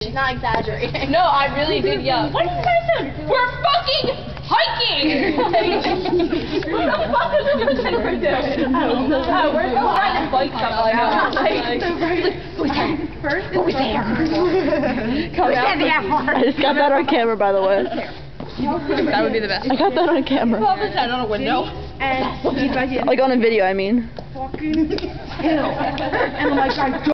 Not exaggerating. No, I really did yell. What are you guys doing? We're fucking hiking! What the fuck is this thing we're doing? We're riding bikes up like first who's there? Come out. I just got that on camera, by the way. That would be the best. I got that on camera. Pop that on a window. Like on a video, I mean. And I'm like,